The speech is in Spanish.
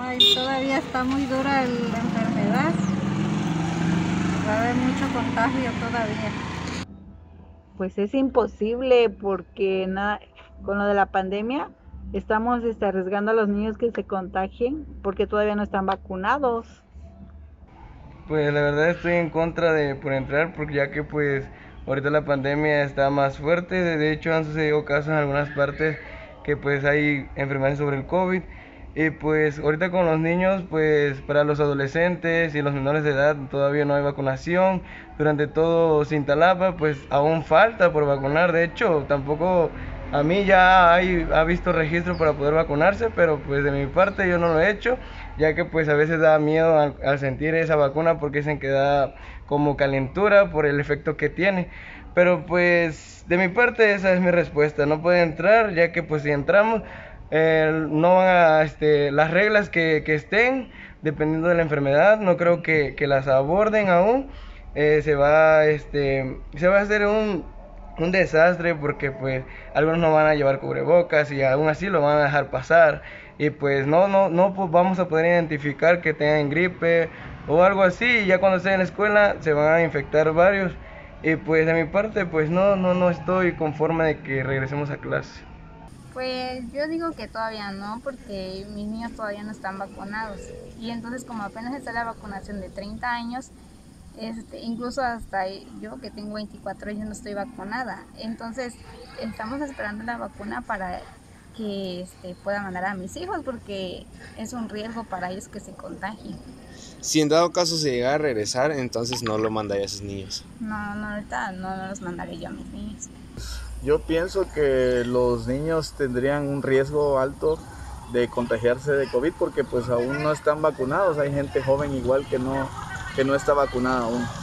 Ay, todavía está muy dura la enfermedad. Va a haber mucho contagio todavía. Pues es imposible porque con lo de la pandemia estamos arriesgando a los niños que se contagien porque todavía no están vacunados. Pues la verdad estoy en contra de por entrar, porque ya que pues ahorita la pandemia está más fuerte, de hecho han sucedido casos en algunas partes que pues hay enfermedades sobre el COVID. Y pues ahorita con los niños, pues para los adolescentes y los menores de edad todavía no hay vacunación. Durante todo Cintalapa pues aún falta por vacunar. De hecho tampoco a mí ha visto registro para poder vacunarse, pero pues de mi parte yo no lo he hecho, ya que pues a veces da miedo al sentir esa vacuna, porque dicen que da como calentura por el efecto que tiene. Pero pues de mi parte esa es mi respuesta, no puede entrar, ya que pues si entramos no van a, las reglas que estén, dependiendo de la enfermedad, no creo que las aborden aún. Se va a hacer un desastre, porque pues algunos no van a llevar cubrebocas y aún así lo van a dejar pasar, y pues no pues vamos a poder identificar que tengan gripe o algo así, y ya cuando estén en la escuela se van a infectar varios. Y pues de mi parte pues no estoy conforme de que regresemos a clase. Pues yo digo que todavía no, porque mis niños todavía no están vacunados. Y entonces como apenas está la vacunación de 30 años, incluso hasta yo que tengo 24 años no estoy vacunada. Entonces estamos esperando la vacuna para que pueda mandar a mis hijos, porque es un riesgo para ellos que se contagien. Si en dado caso se llega a regresar, entonces no lo mandaría a sus niños. No, ahorita no los mandaré yo a mis niños. Yo pienso que los niños tendrían un riesgo alto de contagiarse de COVID porque pues aún no están vacunados. Hay gente joven igual que no está vacunada aún.